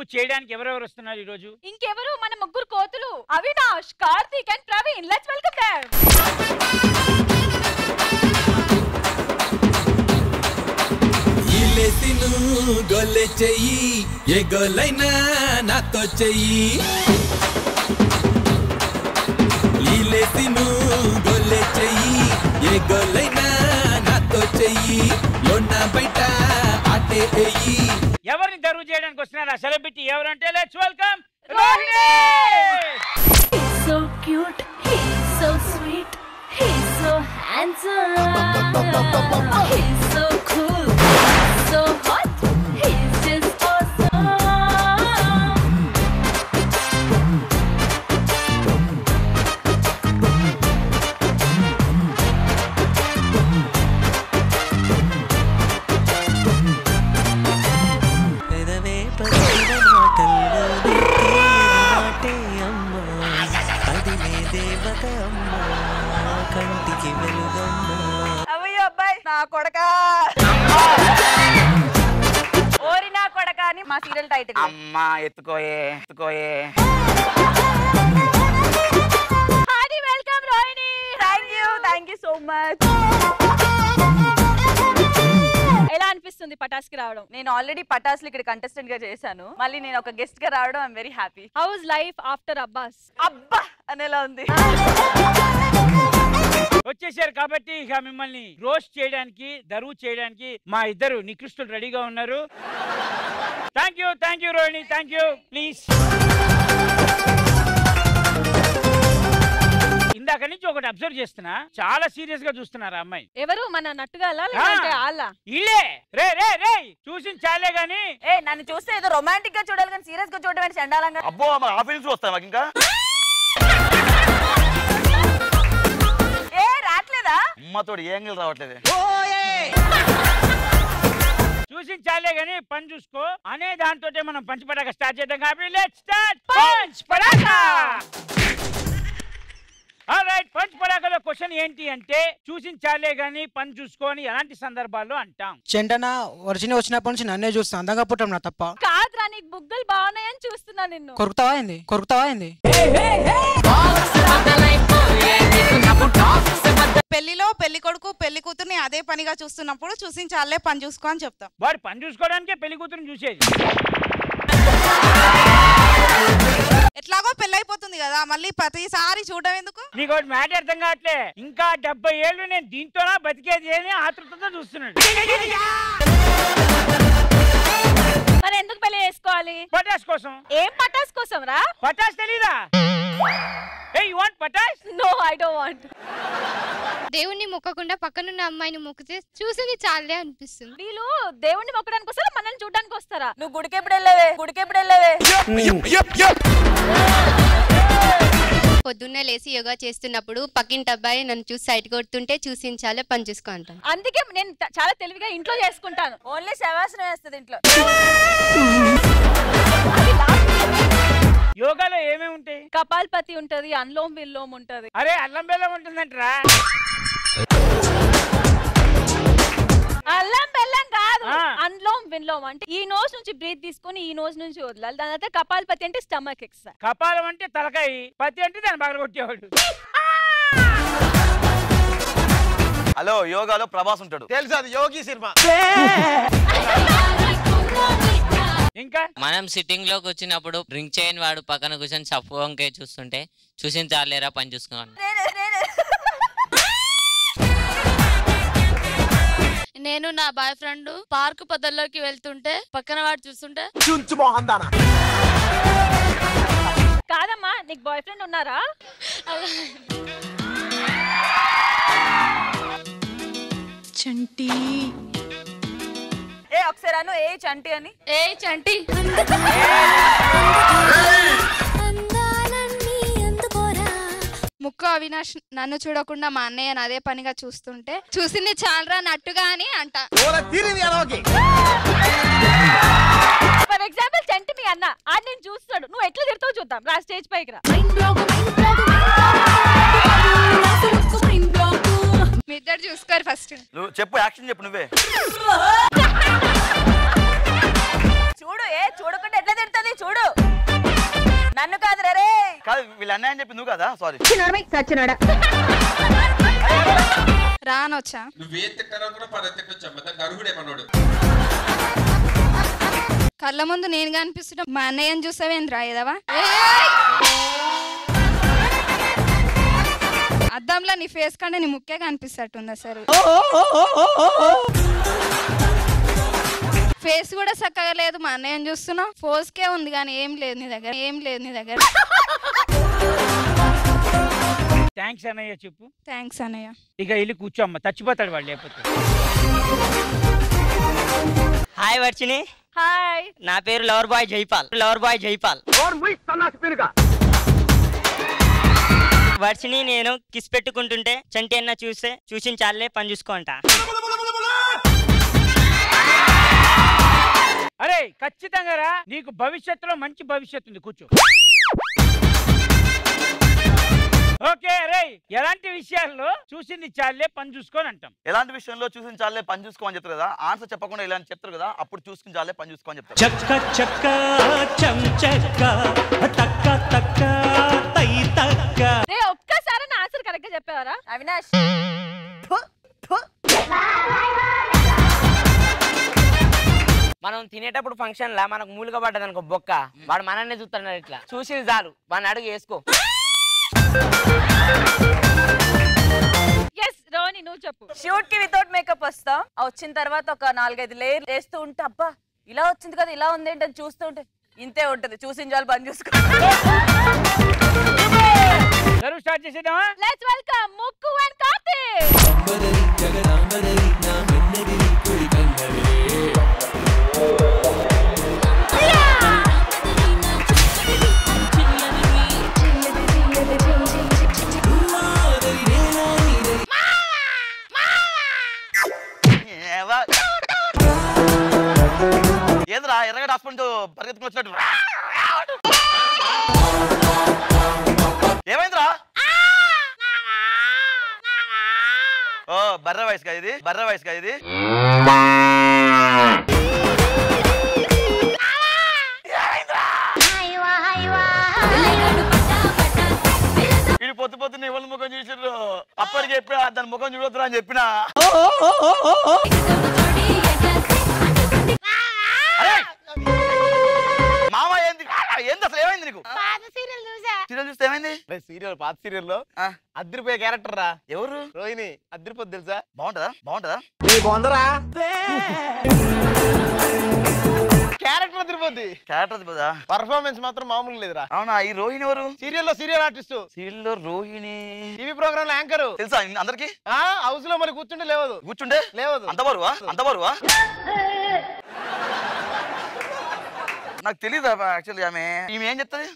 చేయడానికి ఎవరెవరు వస్తున్నారు ఈ రోజు? ఇంకెవరు మన ముగ్గురు కోతులు Avinash, Karthik and Praveen. Let's welcome them. ఇలేసిను గొల్లె చెయ్యి ఏ గొల్లైనా నాతో చెయ్యి. ఇలేసిను గొల్లె చెయ్యి ఏ గొల్లైనా నాతో చెయ్యి. లోన బయట ఆటే ఎయ్యి. ఎవరిని దరువు చేయడానికి వస్తున్నారు ఆ సెలబ్రిటీ ఎవరంటే let's welcome Rohini. He's so cute, he's so sweet, he's so handsome, he's so cool, so hot, he's just awesome. పెదవే పదిన మాటల్లో మాటే అమ్మా, అదిలే దేవత అమ్మా, కంటికి వెలుగమ్మా. అవయ్యో అబ్బాయి నా కొడకా, ఓరి నా కొడకా అని మా సీరియల్ టైటిల్. అమ్మా ఎత్తుకోయే ఎత్తుకోయే. Hi welcome Rohini. Thank you so much. ఎలా అనిపిస్తుంది పటాస్కి రావడం? నేను ఆల్రెడీ పటాస్లు ఇక్కడ కంటెస్టెంట్ గా చేశాను, మళ్ళీ నేను ఒక గెస్ట్ గా రావడం I'm very happy. How is life after Abbas? అబ్బా అనేలా ఉంది. వచ్చేసారు కాబట్టి ఇక మిమ్మల్ని రోస్ట్ చేయడానికి దరువు చేయడానికి మా ఇద్దరు నికృష్టులు రెడీగా ఉన్నారు. Thank you Rohini, thank you. Please ఇందాక నుంచి ఒకటి అబ్జర్వ్ చేస్తున్నా, చాలా సీరియస్ గా చూస్తున్నారు అమ్మాయి. ఎవరు? మన నట్టుగా లేదంటే ఆళ్ళ? ఇల్లే రే రే రే చూసి చాలే గాని. నన్ను చూస్తే ఏదో రొమాంటిక్ గా చూడాలి కానీ సీరియస్ గా చూడడం అంటే చండాలంగా. అబ్బో ఆఫీస్ వస్తాయి మాకు ఇంకా రావట్లేదా? అమ్మతోడు ఏంగిల్ రావట్లేదు. చూసి చాలే గాని పని చూసుకో అనే దాంతో మనం పంచ్ పటాక స్టార్ట్ చేద్దాం కాబట్టి లెట్స్ స్టార్ట్ పంచ్ పటాక. ఆల్రైట్, పంచ్ పటాకలో క్వశ్చన్ ఏంటి అంటే చూసి చాలే గాని పని చూసుకొని ఎలాంటి సందర్భాల్లో అంటాం? చెంటన ఒరిజినల్ వచ్చినప్పటి నుంచి నన్నే చూస్తా, అందంగా పుట్టం నా తప్ప. కాదురా, నీకు బుగ్గలు బాగున్నాయని చూస్తున్నా. నిన్ను కొరుకుతావా ఏంది? పెళ్లిలో పెళ్లి కొడుకు పెళ్లి కూతుర్ని అదే పనిగా చూస్తున్నప్పుడు చూసించాలే పని చూసుకో అని చెప్తాం. వాడు పని చూసుకోవడానికే పెళ్లి కూతురుని చూసేది. ఎట్లాగో పెళ్ళైపోతుంది కదా, మళ్ళీ ప్రతిసారి చూడడం ఎందుకు? నీకు ఒకటి మ్యాటర్ అర్థం కావట్లే, ఇంకా 70 ఏళ్ళు నేను దీంతోనా బతికేది అని ఆతృతతో చూస్తున్నాడు. మరి ఎందుకు పెళ్లి చేసుకోవాలి? పటాస్ కోసం. ఏం పటాస్ కోసం రా? పటాస్ తెలీదా? Hey, you want Pataas? No, I don't want. దేవుణ్ణి మొక్కకుండా పక్కనున్న అమ్మాయిని మొక్కితే చూసింది చాలే అనిపిస్తుంది. వీళ్ళు దేవుణ్ణి మొక్కడానికి వస్తారా మనల్ని చూడడానికి వస్తారా? నువ్వు గుడికి ఎప్పుడు వెళ్ళేవే? పొద్దున్నే లేసి యోగా చేస్తున్నప్పుడు పక్కింటి అబ్బాయి నన్ను చూసి సైట్ కొడుతుంటే చూసించాలే పని చూసుకో అంటాను. అందుకే నేను చాలా తెలివిగా ఇంట్లో చేసుకుంటాను. ఓన్లీ శవాసనం వేస్తుంది ఇంట్లో. యోగాలో ఏమేమి ఉంటాయి? కపాల్పతి ఉంటది, అన్లోమ్ విల్లోమ్ ఉంటది. అరే అల్లం బెల్లం ఉంటుందంటరా? అల్లం బెల్లం కాదు, అన్లోమ్ విల్లోమ్ అంటే ఈ నోస్ నుంచి బ్రీత్ తీసుకొని ఈ నోస్ నుంచి వదలాలి. దాని తర్వాత కపాల్పతి అంటే స్టమక్ ఎక్సర్సైజ్. కపాలం అంటే తలకాయ, పతి అంటే దాన్ని బాగా కొట్టేవాడు. హలో, యోగాలో ప్రభాస్ ఉంటాడు తెలుసా? అది యోగి సినిమా. ఇంకా మనం సిట్టింగ్ లోకి వచ్చినప్పుడు డ్రింక్ చేయని వాడు పక్కన కూర్చొని సప్పు వంకాయ చూస్తుంటే చూసిన చాలేరా పని చూసుకోవాలి. నేను నా బాయ్ ఫ్రెండ్ పార్క్ పొదల్లోకి వెళ్తుంటే పక్కన వాడు చూస్తుంటే కాదమ్మా, నీకు బాయ్ ఫ్రెండ్ ఉన్నారా? చంటి ఒకసారి అను ఏ చంటి అని. ఏ చంటి ముక్కు అవినాష్ నన్ను చూడకుండా మా అన్నయ్య అదే పనిగా చూస్తుంటే చూసింది చాలరా నట్టుగా అని అంట. ఫర్ ఎగ్జాంపుల్ చంటి మీ అన్న అది నేను చూస్తాడు, నువ్వు ఎట్లా తిడతావు చూద్దాం. రా స్టేజ్ పైకి రా. మీ ఇద్దరు చూసుకోరు ఫస్ట్. చెప్పు, యాక్షన్ చెప్పు నువ్వే. చూడు చూడకుండా ఎట్లా తింటది చూడు. నన్ను కాదు రే. కాదు వీళ్ళు అన్నయ్య చెప్పి నువ్వు కదా. సారీ రానొచ్చా కళ్ళ ముందు నేను కనిపిస్తున్నా మా అన్నయ్యని చూసావేంద్రా ఏదవా అద్దంలో నీ ఫేస్ కంటే నీ ముక్కే కనిపిస్తట్టుంది అసలు. ఫేస్ కూడా చక్కగా లేదు మా అన్నయ్యని చూస్తున్నావు. ఫోర్స్కే ఉంది కానీ ఏం లేదు నీ దగ్గర. థ్యాంక్స్ అన్నయ్య చెప్పు. థ్యాంక్స్ అన్నయ్య. ఇక వెళ్ళి కూర్చోమ్మ, చచ్చిపోతాడు వాడు లేకపోతే. హాయ్ వర్షిని. హాయ్. నా పేరు లవర్ బాయ్ జైపాల్. వర్షిని నేను కిస్ పెట్టుకుంటుంటే చంటి అన్న చూసి చాలే పని చూసుకోంట. అరే ఖచ్చితంగా రా, నీకు భవిష్యత్తులో మంచి భవిష్యత్తు ఉంది, కూర్చో. ఓకే రే, ఎలాంటి విషయాల్లో చూసింది చాలే పని చూసుకొని అంటాం. ఎలాంటి విషయంలో చూసింది చాలే పని చూసుకోమని చెప్తారు కదా, ఆన్సర్ చెప్పకుండా ఇలాంటి చెప్తారు కదా, అప్పుడు చూసుకుని చాలే పని చూసుకోమని చెప్తారు. చక్క చక్క చం చక్క తక్క తక్క తై తక్క. రే ఒక్కసారి నా ఆన్సర్ కరెక్ట్ గా చెప్పావరా అవినాష్? మనం తినేటప్పుడు ఫంక్షన్ లా మనకు మూలుగా పడ్డది అనుకో బొక్క, వాడు మనన్నే చూస్తున్నాడు ఇట్లా చూసి చాలు వాడిని అడుగు వేసుకో. రోని నువ్వు చెప్పు. షూట్ కి వితౌట్ మేకప్ వస్తాం, వచ్చిన తర్వాత ఒక 4-5 లేయర్ వేస్తూ ఉంటే అబ్బా ఇలా వచ్చింది కదా ఇలా ఉంది ఏంటని చూస్తూ ఉంటే ఇంతే ఉంటది, చూసించాలి పని చూసుకో. స్టార్ట్ చేసేద్దామా? Let's welcome Mukku and Karthik. ఏంద్రా ఎర్రగడ్డ హాస్పిటల్ పరిగెత్తుకుని వచ్చినట్టు? ఏమైందిరా? ఓ బర్రె వయసు కదా ఇది. ఇది పొద్దున ఎవరి ముఖం చూసారు? అప్పటికి చెప్పినా దాని ముఖం చూడొద్దురా అని చెప్పినా. మామ ఏంది అసలు ఏమైంది నీకు? సీరియల్ చూస్తే ఏమైంది? పాత సీరియల్లో అద్దరిపోయే క్యారెక్టర్ రా. ఎవరు? రోహిణి. అద్దరిపోద్ది తెలుసా? బాగుంటదా? క్యారెక్టర్ అదిరిపోద్ది. పర్ఫార్మెన్స్ మాత్రం మామూలు లేదురా. అవునా? ఈ రోహిణి ఎవరు? Serial artist. సీరియల్లో రోహిణి టీవీ ప్రోగ్రామ్ లో యాంకర్ తెలుసా అందరికి? హౌస్ లో మరి కూర్చుంటే లేవదు. అంత బరువా? నాకు తెలీదు యాక్చువల్లీ. ఈమె ఏం చెప్తుంది?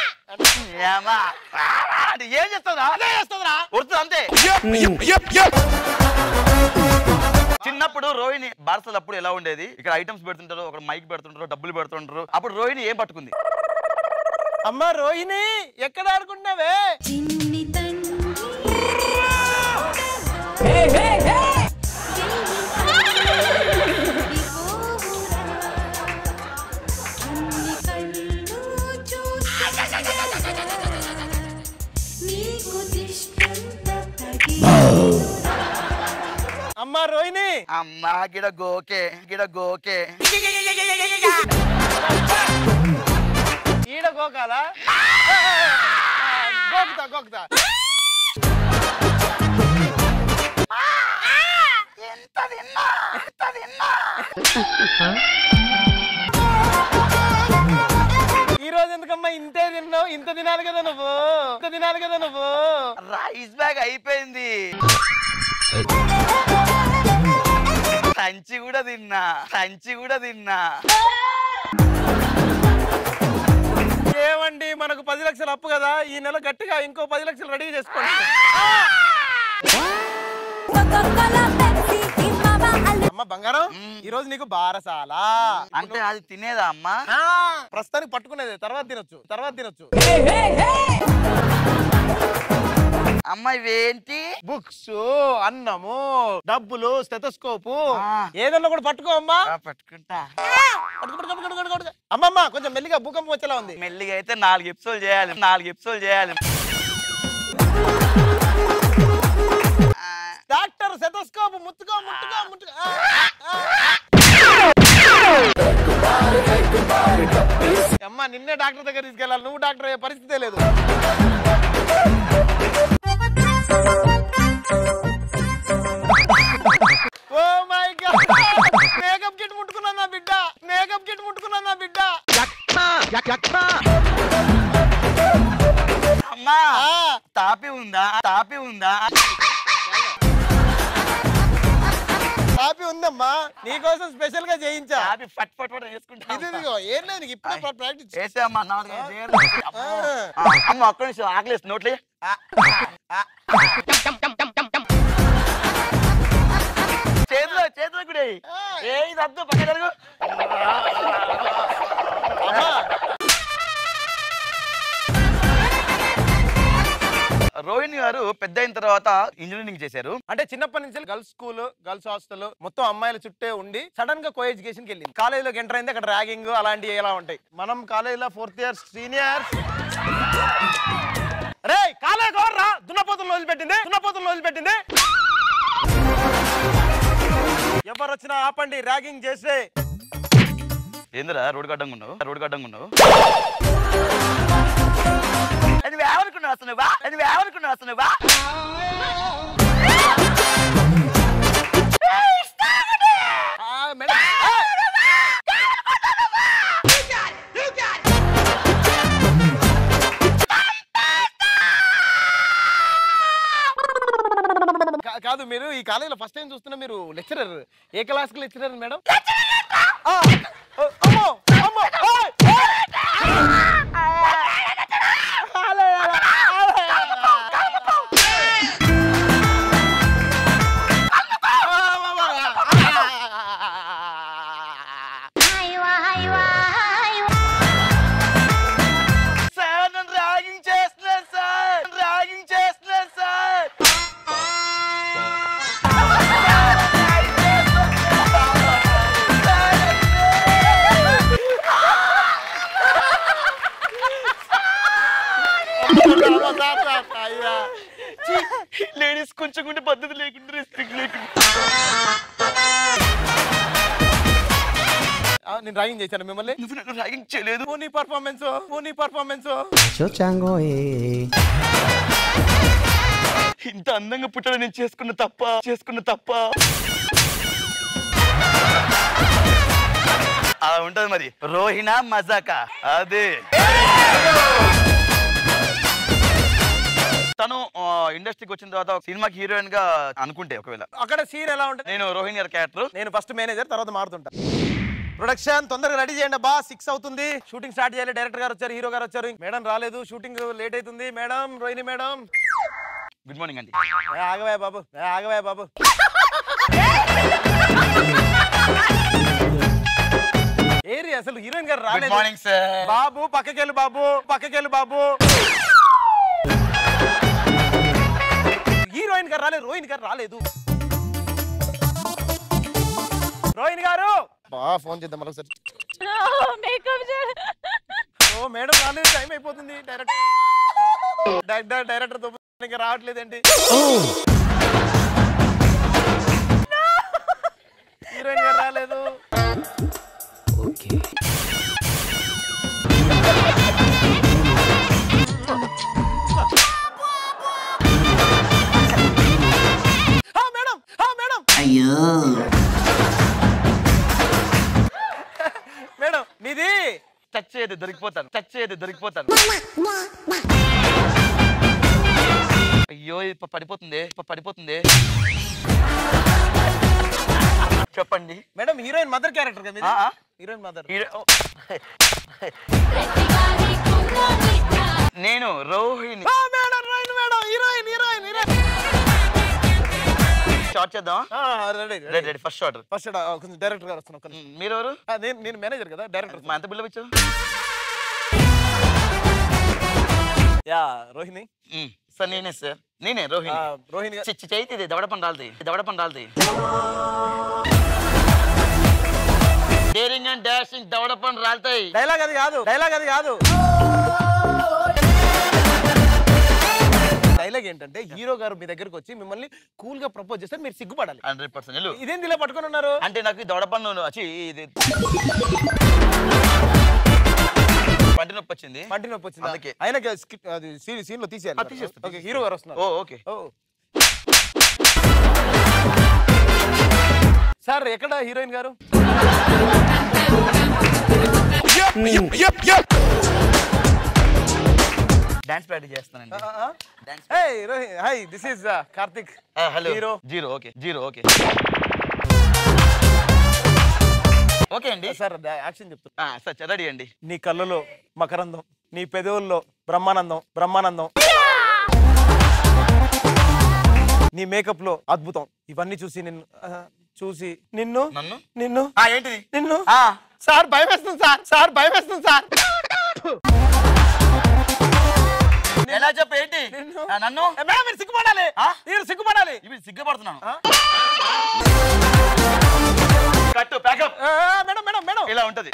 ఏం చేస్తుందా? అంతే. చిన్నప్పుడు రోహిణి బార్సలప్పుడు ఎలా ఉండేది? ఇక్కడ ఐటమ్స్ పెడుతుంటారు, ఒక మైక్ పెడుతుంటారు, డబ్బులు పెడుతుంటారు. అప్పుడు రోహిణి ఏం పట్టుకుంది? అమ్మా రోహిణి ఎక్కడ ఆడుకుంటున్నావే? అమ్మా రోహిణి. అమ్మా గిడ గోకే. ఈడ గోకాలా? గోకుతా. ఈ రోజు ఎందుకమ్మా ఇంతే తిన్నావు? ఇంత తినాలి కదా నువ్వు. రైస్ బ్యాగ్ అయిపోయింది. సంచి కూడా తిన్నా. ఏమండి మనకు 10 లక్షలు అప్పు కదా, ఈ నెల గట్టిగా ఇంకో 10 లక్షలు రెడీ చేసుకోండి. అమ్మ బంగారం, ఈ రోజు నీకు బారసాల. అంటే అది తినేదా అమ్మా? ప్రస్తుతానికి పట్టుకునేది, తర్వాత తినొచ్చు. అమ్మాయి ఏంటి? బుక్స్, అన్నము, డబ్బులు, స్టెథోస్కోపు ఏదన్నా కూడా పట్టుకో అమ్మా. పట్టుకుంటా. అమ్మమ్మ కొంచెం మెల్లిగా భూకంపం వచ్చేలా ఉంది. మెల్లిగా అయితే 4 ఎపిసోడ్ చేయాలి. 4 ఎపిసోడ్ చేయాలి. డాక్టర్ స్టెథోస్కోప్ ముట్టుకో ముట్టుకో ముట్టుకో. అమ్మా నిన్నే డాక్టర్ దగ్గర తీసుకెళ్ళాలి. నువ్వు డాక్టర్ అయ్యే పరిస్థితే లేదు. Oh my god, makeup kit ముట్టుకున్నా నా బిడ్డ. మేకప్ కిట్ ముట్టుకున్నా నా బిడ్డ. అమ్మా తాపి ఉందా? తాపి ఉందా? కాపీ ఉందమ్మా, నీకోసం స్పెషల్ గా చేయించా. ఫట్ ఫట్ ఫట్ వేసుకుంటా. ఇదిగో ఏం లేదు, ఇప్పుడే ప్రాక్టీస్ చేసామ్మా. అమ్మ ఒక్క నిమిషం ఆకలేసి నోట్లే. చేతిలో చేతిలో కూడా ఏ ఇది అద్దు పక్క జరుగు. రోహిణి గారు పెద్ద అయిన తర్వాత ఇంజనీరింగ్ చేశారు. అంటే చిన్నప్పటి నుంచి గర్ల్స్ స్కూల్, గర్ల్స్ హాస్టల్ మొత్తం అమ్మాయిల చుట్టే ఉండి సడన్ గా కో ఎడ్యుకేషన్ కి వెళ్ళింది. కాలేజీలోకి ఎంటర్ అయింది. అక్కడ ర్యాగింగ్ అలాంటివి ఎలా ఉంటాయి. మనం కాలేజీలో 4th ఇయర్ సీనియర్స్. రే కాలేజ్ కోర్రా, దున్నపోతులు వదిలిపెట్టింది. దున్నపోతులు వదిలిపెట్టింది. ఎవరు వచ్చినా ఆపండి, ర్యాగింగ్ చేస్తే. ఏందిరా రోడ్డు గడ్డంగా ఉన్నావు? రోడ్డు గడ్డంగా ఉన్నావు. అది ఏమనుకున్నావు అసలు? అది ఏమనుకున్నావు అసలు? కాదు, మీరు ఈ కాలేజీలో ఫస్ట్ టైం చూస్తున్నా. మీరు లెక్చరర్, ఏ క్లాస్ కి లెక్చరర్ మేడం? లేడీస్ కొంచెం కూడా పద్ధతి లేకుండా, రెస్పెక్ట్ లేకుండా. నేను ర్యాగింగ్ చేశాను మిమ్మల్ని? నువ్వు నన్ను ర్యాగింగ్ చేయలేదు. పోనీ పర్ఫార్మెన్స్. ఇంత అందంగా పుట్టడం నేను చేసుకున్న తప్ప. అలా ఉంటది మరి. రోహిణా మజాకా అదే. తను ఇండస్ట్రీకి వచ్చిన తర్వాత సినిమాకి హీరోయిన్ గా అనుకుంటే ఒకవేళ అక్కడ సీన్ ఎలా ఉంటుంది? నేను రోహిణి గారి క్యారెక్టర్. నేను ఫస్ట్ మేనేజర్, తర్వాత మారుతుంటా. ప్రొడక్షన్ తొందరగా రెడీ చేయండి బా, 6 అవుతుంది. షూటింగ్ స్టార్ట్ చేయాలి. డైరెక్టర్ గారు వచ్చారు, హీరో గారు వచ్చారు. మేడం రాలేదు, షూటింగ్ లేట్ అవుతుంది. Madam, Rohini madam. Good morning అండి. ఆగవే బాబు. ఏరి అసలు హీరోయిన్ గారు రాలేదు. Good morning sir. బాబు పక్కకెళ్ళు బాబు. హీరోయిన్ గారు రాలేదు, రోహిణి గారు రాలేదు. రోహిణి గారు ఫోన్ చేద్దాం మరొకసారి. ఓ మేడం రాలేదు, టైం అయిపోతుంది. డైరెక్టర్ తో ఇంకా రావట్లేదండి. హీరోయిన్ గారు రాలేదు. అయ్యో మేడం మీది టచ్ చేయదు దొరికిపోతాను. అయ్యో పడిపోతుంది. చెప్పండి మేడం. హీరోయిన్ మదర్ క్యారెక్టర్ కదా? Heroine mother. నేను రోహిణి. షార్ట్ చేద్దాం. రెడీ. First shot. కొంచెం డైరెక్టర్ గారు వస్తున్నా. మీరెవరు? నేను మేనేజర్ కదా, డైరెక్టర్. మా ఎంత బిల్లు ఇచ్చావు? యా రోహిణి సార్ నేనే సార్. నేనే రోహిణి. రోహిణి చేతి దవడపని రాలుతాయి. డేరింగ్ అండ్ డాషింగ్ దవడపని రాలుతాయి. డైలాగ్ అది కాదు. డైలాగ్ ఏంటంటే హీరో గారు మీ దగ్గరకు వచ్చి మిమ్మల్ని కూల్ గా ప్రపోజ్ చేస్తే మీరు సిగ్గుపడాలి. 100%. ఇదేంది ఇలా పట్టుకొని ఉన్నారు అంటే నాకు దవడపన్ను ఇది పంటి నొప్పి వచ్చింది. అందుకే ఆయన సీన్ లో తీసేయాలి. ఓకే, హీరో గారు వస్తున్నారు. ఓకే సార్, ఎక్కడ హీరోయిన్ గారు? డాన్స్ ప్రాక్టీస్ చేస్తానండి. Hi, this is Karthik. Hello. Zero. Okay okay అండి. సార్ యాక్షన్ చెప్తున్నా. సార్ రెడీ అండి. నీ కళ్ళలో మకరందం, నీ పెదవుల్లో బ్రహ్మానందం, నీ మేకప్ లో అద్భుతం. ఇవన్నీ చూసి నిన్ను ఏంటిది నిన్ను సార్ భయం వేస్తుంది సార్. ఎలా చెప్పు ఏంటి నన్ను? మీరు సిగ్గుపడాలి. సిగ్గుపడుతున్నాను. కట్టు ప్యాకప్. మేడం ఇలా ఉంటది.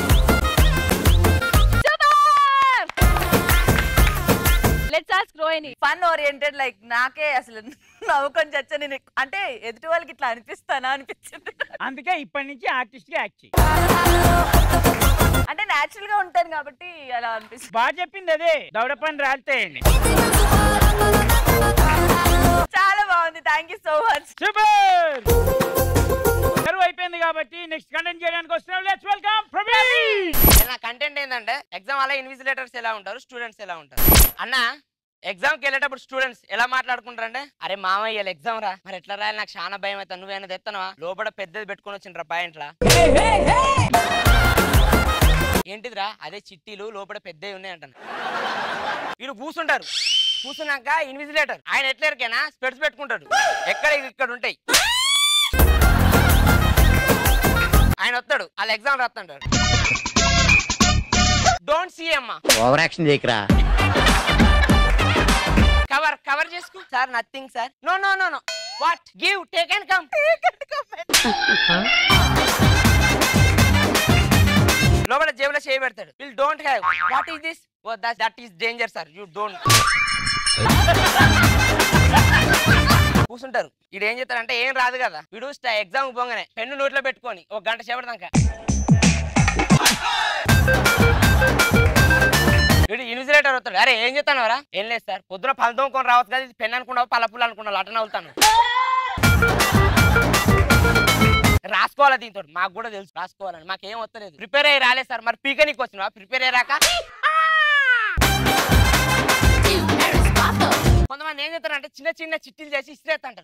Let's ask Rohini. Fun oriented, like నాకే అసలు నవ్వుకొని చచ్చని, అంటే ఎదుటి వాళ్ళకి ఇట్లా అనిపించింది. అందుకే ఇప్పటి నుంచి ఆర్టిస్ట్ గా యాక్ట్ చేయి. అంటే నేచురల్ గా ఉంటాను కాబట్టి అలా అనిపిస్తుంది. బాగా చెప్పింది అదే, దవడపని రాలుతాయండి. చాలా బాగుంది. Thank you so much. Super. కరువు అయిపోయింది కాబట్టి నెక్స్ట్ కంటెంట్ చేయడానికి వస్తున్నాం. Let's welcome Praveen. నా కంటెంట్ ఏంటంటే ఎగ్జామ్ అలా ఇన్విజిలేటర్స్ ఎలా ఉంటారు, స్టూడెంట్స్ ఎలా ఉంటారు అన్న. ఎగ్జామ్కి వెళ్ళేటప్పుడు స్టూడెంట్స్ ఎలా మాట్లాడుకుంటారంటే, అరే మామయ్య ఎగ్జామ్ రా, మరి ఎట్లా రాయాలి, నాకు చాలా భయం అవుతుంది, నువ్వేనా తెస్తానవా, లోపల పెద్దది పెట్టుకుని వచ్చిండ్రా పాయింట్లా. ఏంటిదిరా, అదే చిట్టీలు లోపల పెద్దవి ఉన్నాయి అంటాను. వీళ్ళు కూర్చున్నాక ఇన్విజిలేటర్ ఆయన ఎట్లా ఎరికైనా స్పెట్స్ పెట్టుకుంటాడు, ఇక్కడ ఉంటాయి. ఆయన వస్తాడు, వాళ్ళ ఎగ్జామ్ రాస్తాడు. డోంట్ సీ అమ్మా, ఓవర్ యాక్షన్ చేయకరా, కవర్ చేసుకో sir. Nothing sir. No what, give, take and come. లోపల జేబులో చేయి పెడతాడు. Will don't have. What is this? Oh that is danger sir, you don't. కూర్చుంటారు. వీడు ఏం చేస్తారంటే ఏం రాదు కదా, వీడు ఎగ్జామ్ పోగానే పెన్ను నోట్లో పెట్టుకొని 1 గంట చేపడదాక వీడు ఇన్విజిలేటర్ అవుతాడు. అరే ఏం చేస్తాను రా? ఏం లేదు సార్, పొద్దున పళ్ళు తోముకొని రావచ్చు కదా, ఇది పెన్ అనుకున్నావు పల్లపుల్లు అనుకున్నావు, అటన అవుతాను. రాసుకోవాలి దీంతో, మాకు కూడా తెలుసు రాసుకోవాలని, మాకేం వస్తలేదు. ప్రిపేర్ అయ్యి రాలేదు సార్. మరి పీకనీకి వచ్చినా ప్రిపేర్ అయ్యాక కొంతమంది ఏం చేస్తారంటే చిన్న చిన్న చిట్టీలు చేసి ఇసిరేస్తంటారు.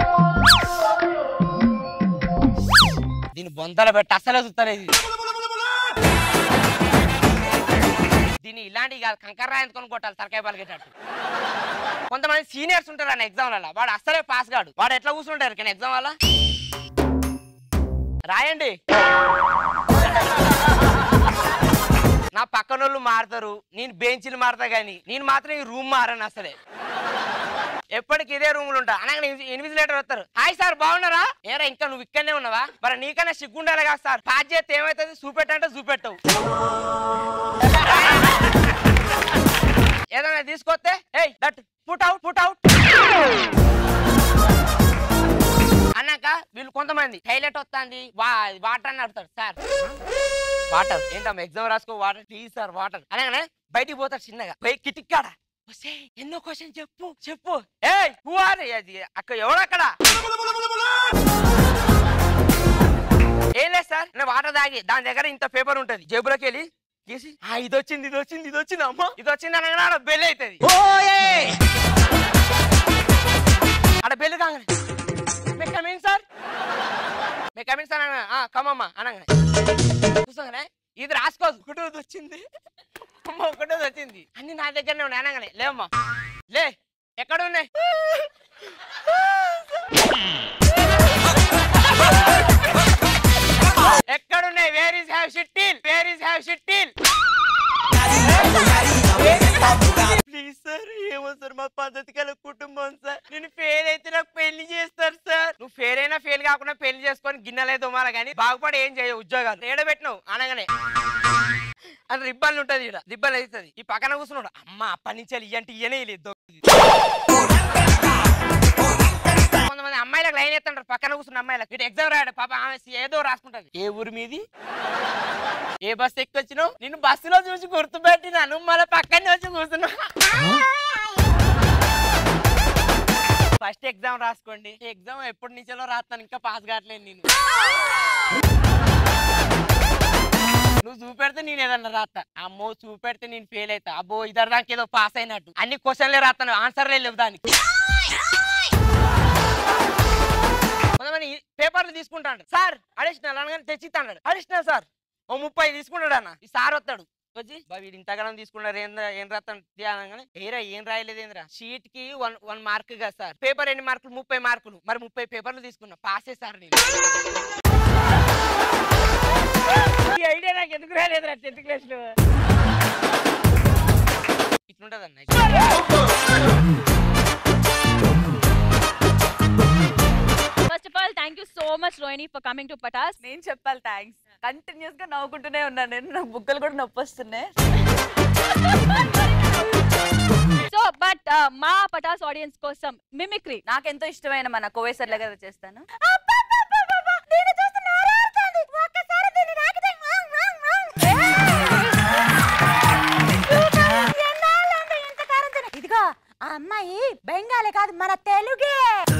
దీన్ని బొంతలు పెట్టి అసలే చూస్తలేదు. దీన్ని ఇలాంటివి కాదు, కంకర రాయించుకొని కొట్టాలి తలకాయ పలిగేటట్టు. కొంతమంది సీనియర్స్ ఉంటారు అన్న ఎగ్జామ్లలో, వాడు అసలే పాస్ కాడు. వాడు ఎట్లా కూర్చుంటారు కానీ ఎగ్జామ్ వల్ల రాయండి. నా పక్కనోళ్ళు మారుతారు, నేను బెంచ్లు మారుతా గానీ నేను మాత్రం ఈ రూమ్ మారను అసలే. ఎప్పటికి ఇదే రూములు ఉంటా. అనగా ఇన్విజిలేటర్ వస్తారు. హాయ్ సార్ బాగున్నారా? ఏరా ఇంకా నువ్వు ఇక్కడనే ఉన్నావా? మరి నీకన్నా సిగ్గుండాలి కదా సార్. పాస్ చేస్తే ఏమవుతుంది, చూపెట్టంటే చూపెట్టవు. ఏదైనా తీసుకొస్తే ఏయ్ దట్ పుట్ అవుట్ అన్నాక వీళ్ళు కొంతమంది టైలెట్ వస్తుంది వాటర్ అని అడుగుతాడు. సార్ వాటర్ ఏంటమ్మా, ఎగ్జామ్ రాసుకో, వాటర్ ప్లీజ్ సార్ వాటర్ అనగానే బయటికి పోతాడు చిన్నగా. పోయి కిటిక్కాడ వస్తే ఎన్నో క్వశ్చన్ చెప్పు. ఏయ్ హూ ఆర్ అక్కడ ఎవడక్కడ? ఏం లేదు సార్, నేను వాటర్ తాగి దాని దగ్గర ఇంత పేపర్ ఉంటది, జేబులోకి వెళ్ళి తీసి ఇది వచ్చింది అమ్మా, ఇది వచ్చింది అనగానే ఆడ బెల్ అవుతుంది. ఆడ బెల్ కాగానే సార్ కమమ్మా అనగానే చూసాగానే ఇది రాసుకోదు. ఒకటోది వచ్చింది అన్ని నా దగ్గరనే ఉన్నాయి అనగానే లేమ్మా లే ఎక్కడ ఉన్నాయి? ఎక్కడున్నాయి? వేర్ ఇస్ హ్యావ్ షిట్టిల్ ప్లీజ్ సార్. ఏమో సార్ మా పద్ధతి గల కుటుంబం సార్. నేను ఫెయిల్ అయితే నాకు పెళ్లి చేస్తారు సార్. నువ్వు ఫెయిల్ అయినా ఫెయిల్ కాకుండా పెళ్లి చేసుకొని గిన్నెలే తోమాలి కానీ బాగుపడి ఏం చేయవు ఉద్యోగాలు. ఏడ పెట్టినావు అనగానే అని రిబ్బన్లు ఉంటది, ఇక్కడ రిబ్బన్ అవుతుంది. ఈ పక్కన కూర్చున్నాడు, అమ్మ అప్పటి నుంచి ఇయ్యంటే ఇయ్యనే లేదు. కొంతమంది అమ్మాయిలకు లైన్ ఎత్తుంటారు, పక్కన కూర్చున్న అమ్మాయిలకు. ఇటు ఎగ్జామ్ రాయడు పాప, ఆమె ఏదో రాసుకుంటది. ఏ ఊరి మీది, ఏ బస్సు ఎక్కి వచ్చినావు, నిన్ను బస్సులో చూసి గుర్తుపెట్టినాను, మళ్ళీ పక్కనే వచ్చి కూర్చున్నావు. ఫస్ట్ ఎగ్జామ్ రాసుకోండి. ఎగ్జామ్ ఎప్పటి నుంచో రాస్తాను, ఇంకా పాస్ కావట్లేదు నేను. నువ్వు చూపెడితే నేను ఏదన్నా రాస్తా, అమ్మో చూపెడితే నేను ఫెయిల్ అవుతా, అబ్బో ఇద్దరు దానికి ఏదో పాస్ అయినట్టు. అన్ని క్వశ్చన్లే రాస్తాను, ఆన్సర్లే లేవు దానికి. కొంతమంది పేపర్లు తీసుకుంటాడు, సార్ అడిషనల్ అనగానే తెచ్చిస్తాడు. అడిషనల్ సార్ ఓ 30 తీసుకుంటాడు అన్న. ఈ సార్ వస్తాడు వచ్చి, వీడు ఇంతకాలం తీసుకున్నారు ఏం రాస్తాను అనగానే, ఏరా ఏం రాయలేదేంద్రా, షీట్ కి 1 మార్క్ కదా సార్, పేపర్ ఎన్ని మార్కులు 30 మార్కులు, మరి 30 పేపర్లు తీసుకున్నా, పాసే సార్ నేను. ఈ ఐడియా నాకు ఎందుకు రాలేదురా 10th క్లాస్ లో. ఇట్లుంటదన్న. First of all thank you so much Rohini for coming to Patas. నేను చెప్పాలి థ్యాంక్స్. కంటిన్యూస్ గా నవ్వుకుంటూనే ఉన్నాను నేను, నాకు బుగ్గలు కూడా నొప్పి వస్తున్నాయి. సో బట్ మా పటాస్ ఆడియన్స్ కోసం మిమిక్రీ నాకెంతో ఇష్టమైన మన కోవేసర్ల కదా చేస్తాను. ఇదిగో ఆ అమ్మాయి బెంగాలీ కాదు, మన తెలుగే.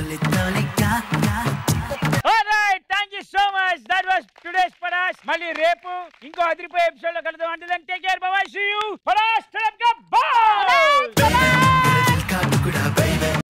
Alright, thank you so much. That was today's Paras. మళ్ళీ రేపు ఇంకో అదిరిపోయే ఎపిసోడ్ లో కలుద్దాం. అంటే take care, bye bye, see you. Paras, bye.